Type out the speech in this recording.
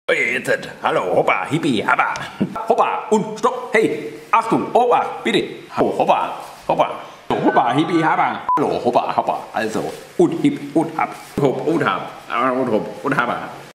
Jetzt, hallo, hoppa, hippie, habba. Hoppa und stopp. Hey, Achtung, Opa, bitte. Hoppa, hoppa. Hoppa, hippie, habba. Hallo, hoppa, hoppa. Also, und hipp, und hab. Hopp, und hab. Und hopp, und habba.